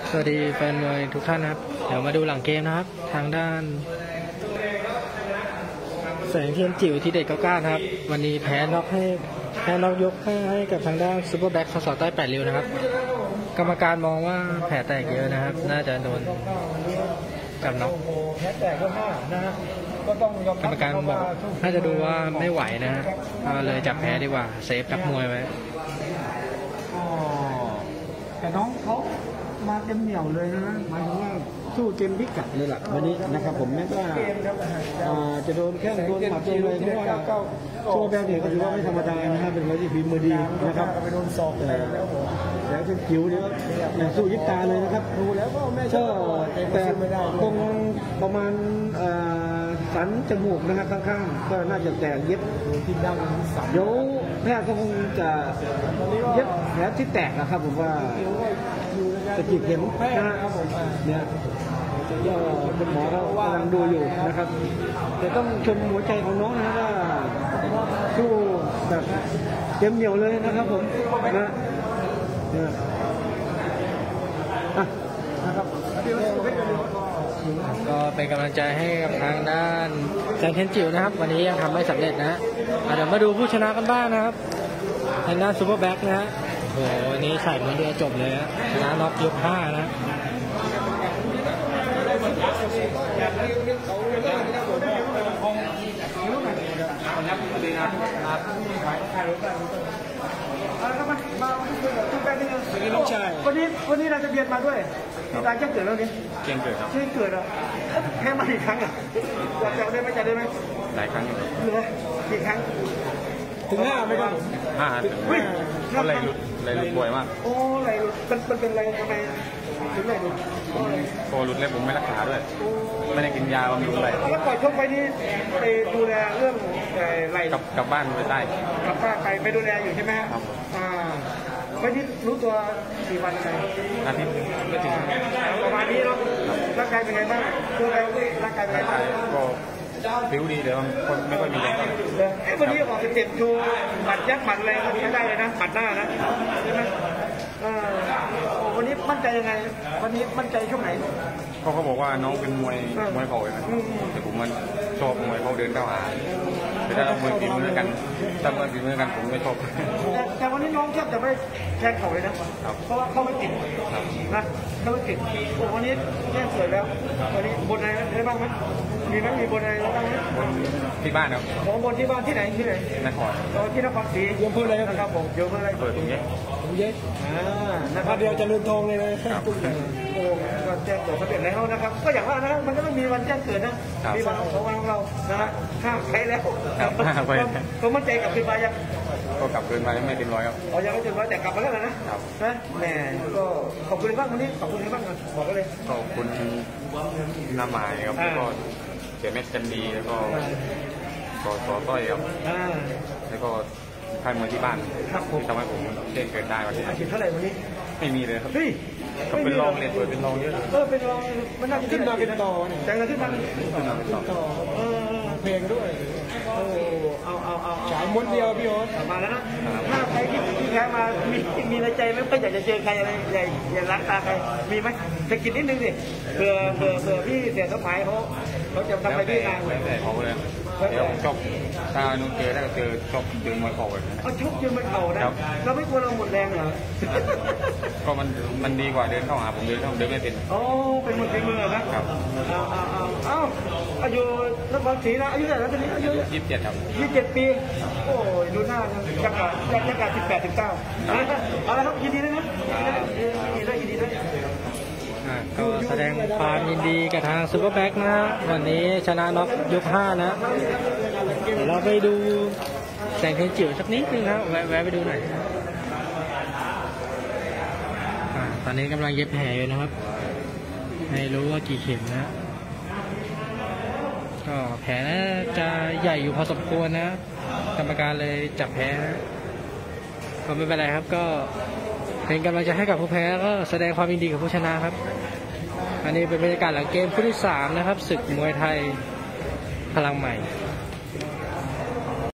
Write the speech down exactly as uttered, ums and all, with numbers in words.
สวัสดีแฟนมวยทุกท่านนะครับเดี๋ยวมาดูหลังเกมนะครับทางด้านแสงเทียนจิ๋วที่เด็ดเก้าเก้านะครับวันนี้แพ้น็อกให้แพ้น็อกยกให้ให้กับทางด้านซูเปอร์แบ็คสสใต้แปดริ้วนะครับกรรมการมองว่าแผลแตกเยอะนะครับน่าจะโดนกับน็อกแพ้แตกก็ห้านะฮะก็ต้องยอมกรรมการบอกน่าจะดูว่าไม่ไหวนะเลยจับแพ้ดีกว่าเซฟนักมวยไว้แต่น้องเขามาเต็มเหนียวเลยนะหมายถึงว่าสู้เต็มพิกัดเลยล่ะวันนี้นะครับผมแม้ว่าจะโดนแข้งโดนหมัดโดนเลยเพราะว่าโชว์แบบนี้ก็ถือว่าไม่ธรรมดานะครับเป็นมวยที่ฝีมือดีนะครับไปโดนศอกแต่แล้วเป็นจิ๋วเนี่ยอย่างสู้ยิบตาเลยนะครับดูแล้วก็ไม่ชอบแต่ตรงประมาณสันจมูกนะครับข้างๆก็น่าจะแตกเย็บที่ดังเดี๋ยวแพทย์ก็คงจะเย็บแผลที่แตกนะครับผมว่าตะกี้เข็มนะครับผมเนี่ยก็เป็นหมอเขากำลังดูอยู่นะครับแต่ต้องชมหัวใจของน้องนะว่าสู้แบบเต็มเหนียวเลยนะครับผมนะเนี่ยนะครับก็เป็นกำลังใจให้กับทางด้านแสงเทียนจิ๋วนะครับวันนี้ยังทำไม่สำเร็จนะเดี๋ยวมาดูผู้ชนะกันบ้างนะครับทางด้านซูเปอร์แบ็คนะฮะโอ้โหวันนี้ใส่เหมือนเรือจบเลยนะชนะน็อกยกห้านะวันนี้วันนี้เราจะเบียดมาด้วยที่ตาแจ้งเกิดแล้วนี่แจ้งเกิดครับแจ้งเกิดอ่ะแค่มาอีกครั้งอ่ะอยากจะได้ไหมจะได้ไหมหลายครั้งอยู่เหรอกี่ครั้งถึงห้าไหมครับห้าเขาไหลหลุดไหลหลุดบ่อยมากโอ้ไหลหลุดมันมันเป็นอะไรทำไมถึงไหลหลุดผมพอหลุดแล้วผมไม่รักษาด้วยไม่ได้กินยาบำรุงอะไรแล้วก่อนชกไปนี่ไปดูแลเรื่องไหลกับกับบ้านไปใต้กับบ้านไปไปดูแลอยู่ใช่ไหมครับอ่าไม่ที่รู้ตัวสี่วันไงอาทิตย์ไม่ถึงประมาณนี้เนาะร่างกายเป็นไงบ้างตัวเราร่างกายเป็นไงบ้างก็ผิวดีแต่ว่าคนไม่ค่อยมีแรงเลยไอ้วันนี้ออกเจ็บดูหมัดยักษ์หมัดอะไรก็ใช้ได้เลยนะหมัดหน้านะใช่ไหมวันนี้มั่นใจยังไงวันนี้มั่นใจช่วงไหนเขาเขาบอกว่าน้องเป็นมวยมวยเข่าเลยนะแต่ผมมันชอบมวยเขาเดินเข้าหาแต่ถ้าเรามวยฝีมือกันถ้ามวยฝีมือกันผมไม่ชอบแต่วันนี้น้องแทบจะไม่แทงเข่าเลยนะเพราะว่าเขาไม่ติดนะเขาไม่ติดวันนี้แย่สวยแล้ววันนี้บนอะไรได้บ้างไหมมีไหมมีบนอะไรบ้างไหมที่บ้านครับของบนที่บ้านที่ไหนที่ไหนนครที่นครศรียมพูดเลยนะครับผมยมพูดอะไรเปิดตรงนี้ตรงนี้อ่านะครับเดียวจะลืมทองเลยเลยโอ้ก็แจ้งเกิดเขาเปลี่ยนแล้วนะครับก็อย่างว่านะมันก็ต้องมีวันแจ้งเกิดนะมีวันของวันของเรานะฮะห้ามใครแล้วก็มั่นใจกับคืนมายังก็กลับคืนมาไม่เต็มร้อยครับอ๋อยังไม่เต็มร้อยแต่กลับมาแล้วนะนะแหมก็ขอบคุณบ้างวันนี้ขอบคุณบ้างบอกก็เลยขอบคุณน้าหมายครับแล้วก็เสียเม็ดกันดีแล้วก็สอสอต้อยครับแล้วก็ค่ายมวยที่บ้านที่ทำให้ผมเล่นเกินได้วันนี้อาชีพเท่าไหร่วันนี้ไม่มีเลยครับก็เป็นรองเลยเปิดเป็นรองเยอะเออเป็นรองมันน่าจะขึ้นมาเป็นต่อเนี่ยแต่ขึ้นมาขึ้นมาเป็นต่อเออเพลงด้วยโอ้เอาเอาเอาฉายม้วนเดียวพี่โอ๊ตมาแล้วนะถ้าใครที่ที่แพ้มามีมีในใจไหมก็อยากจะเจอใครอะไรใหญ่อยากรักตาใครมีไหมจะกินนิดนึงสิเผื่อเผื่อเผื่อพี่เสียสมัยเขาเขาจะทำไปที่งานเลยแต่เขาเลยเดี๋ยวชกถ้านุ้งเจอถ้าเจอชกเจอมวยเข่าแบบนี้เอาชกเจอมวยเข่านะเราไม่กลัวเราหมดแรงเหรอก็มันมันดีกว่าเดินเข้าหาผมเดินเข้าเดินไม่เป็นโอ้เป็นมวยฝีมือนะครับเอาเอาเอาเอาอายุนครศรีนะอายุเท่าไหร่ตอนนี้อายุยี่สิบเจ็ดครับยี่สิบเจ็ดปีโอ้ยดูหน้ายังกะยังยังกะสิบแปดสิบเก้าเอาละครับยินดีด้วยนะยินดีด้วยยินดีด้วยก็แสดงความยินดีกับทางซูเปอร์แบ็คนะวันนี้ชนะน็อกยกห้านะเดี๋ยวเราไปดูแสงเทียนจิ๋วสักนิดนึงนะแวะแวะไปดูหน่อยตอนนี้กำลังเย็บแผลอยู่นะครับไม่รู้ว่ากี่เข็มนะก็แผลจะใหญ่อยู่พอสมควรนะกรรมการเลยจับแผลก็ไม่เป็นไรครับก็เป็นกำลังใจให้กับผู้แพ้ก็แสดงความยินดีกับผู้ชนะครับอันนี้เป็นบรรยากาศหลังเกมคู่ที่สามนะครับศึกมวยไทยพลังใหม่